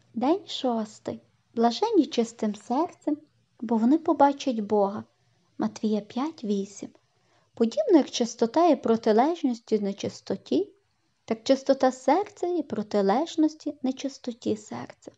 День 6. Блаженні чистим серцем, бо вони побачать Бога. Матвія 5:8. Подібно як чистота є протилежністю нечистоті, так чистота серця є протилежності нечистоті серця.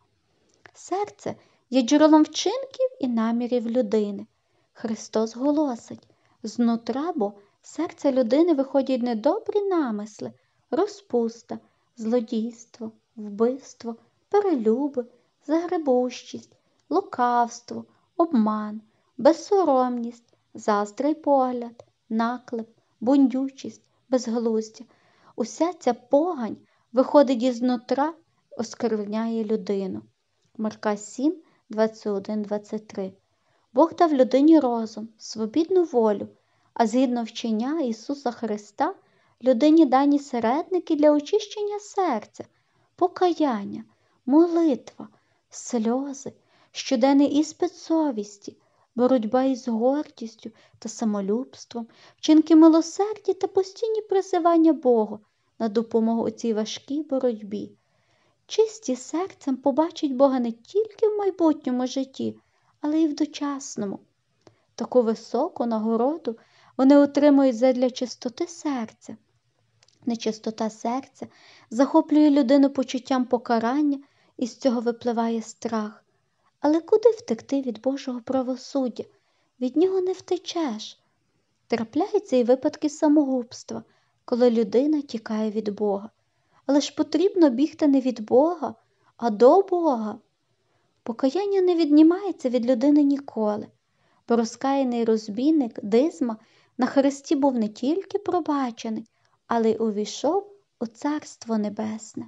Серце є джерелом вчинків і намірів людини. Христос голосить: знутра бо серця людини виходять недобрі намисли, розпуста, злодійство, вбивство, перелюби, загребущість, лукавство, обман, безсоромність, заздрий погляд, наклеп, бундючість, безглуздя. Уся ця погань виходить ізнутра, оскверняє людину. Марка 7, 21-23. Бог дав людині розум, свобідну волю, а згідно вчення Ісуса Христа людині дані середники для очищення серця, покаяння, молитва, сльози, щоденний іспит совісті, боротьба із гордістю та самолюбством, вчинки милосердя та постійні призивання Богу на допомогу у цій важкій боротьбі. Чисті серцем побачать Бога не тільки в майбутньому житті, але й в дочасному. Таку високу нагороду вони отримують задля чистоти серця. Нечистота серця захоплює людину почуттям покарання, і з цього випливає страх. Але куди втекти від Божого правосуддя? Від нього не втечеш. Трапляються і випадки самогубства, коли людина тікає від Бога. Але ж потрібно бігти не від Бога, а до Бога. Покаяння не віднімається від людини ніколи, бо розкаяний розбійник Дизма на хресті був не тільки пробачений, але й увійшов у Царство Небесне.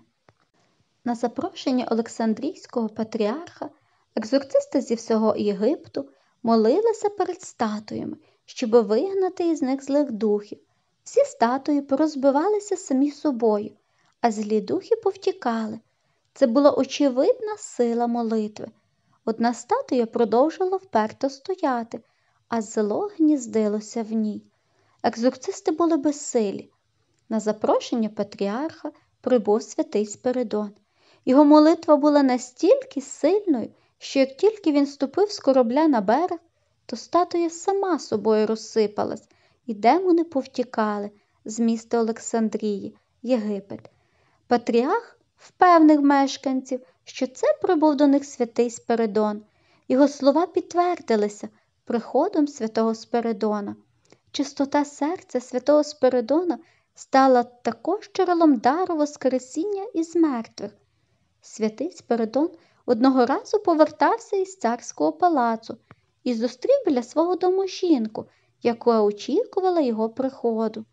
На запрошення Олександрійського патріарха екзорцисти зі всього Єгипту молилися перед статуями, щоб вигнати із них злих духів. Всі статуї порозбивалися самі собою, а злі духи повтікали. Це була очевидна сила молитви. Одна статуя продовжувала вперто стояти, а зло гніздилося в ній. Екзорцисти були безсилі. На запрошення патріарха прибув святий Спиридон. Його молитва була настільки сильною, що як тільки він ступив з корабля на берег, то статуя сама собою розсипалась, і демони повтікали з міста Олександрії, Єгипет. Патріарх впевнив мешканців, що це прибув до них святий Спиридон. Його слова підтвердилися приходом святого Спиридона. Чистота серця святого Спиридона стала також джерелом дару воскресіння із мертвих. Святий Спиридон одного разу повертався із царського палацу і зустрів біля свого дому жінку, яка очікувала його приходу.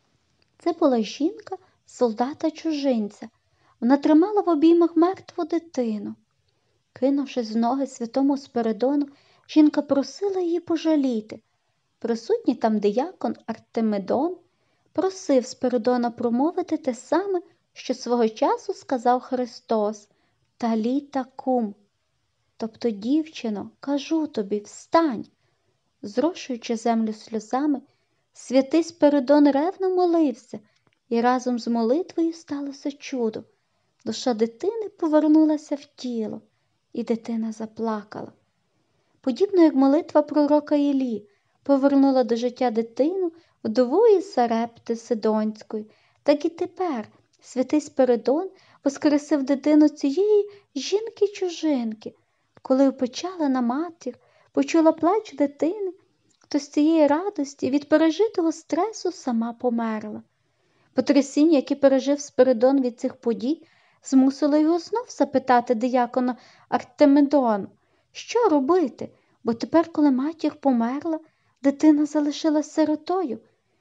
Це була жінка солдата-чужинця. Вона тримала в обіймах мертву дитину. Кинувшись в ноги святому Спиридону, жінка просила її пожаліти. Присутній там диякон Артемидон просив Спиридона промовити те саме, що свого часу сказав Христос: «Таліта кум», тобто «Дівчино, кажу тобі, встань». Зрошуючи землю сльозами, святий Спиридон ревно молився, і разом з молитвою сталося чудо. Душа дитини повернулася в тіло, і дитина заплакала. Подібно як молитва пророка Іллі повернула до життя дитину, вдову із Сарепти Сидонської, так і тепер святий Спиридон воскресив дитину цієї жінки-чужинки. Коли опечалена матір почула плач дитини, то з цієї радості від пережитого стресу сама померла. Потрясіння, яке пережив Спиридон від цих подій, змусило його знов запитати диякона Артемидона, що робити, бо тепер, коли матір померла, дитина залишилась сиротою.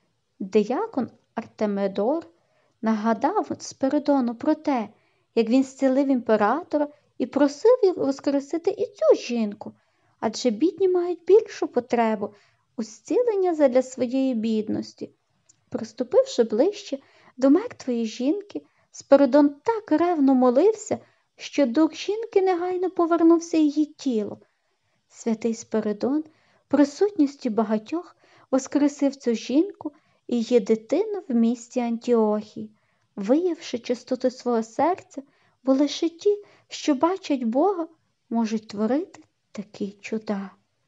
Диякон Артемидор нагадав Спиридону про те, як він зцілив імператора і просив його воскресити і цю жінку, адже бідні мають більшу потребу у зцілення задля своєї бідності. Приступивши ближче до мертвої жінки, Спиридон так ревно молився, що дух жінки негайно повернувся її тіло. Святий Спиридон присутністю багатьох воскресив цю жінку і її дитину в місті Антіохії. Виявивши чистоту свого серця, бо лише ті, що бачать Бога, можуть творити такі чуда.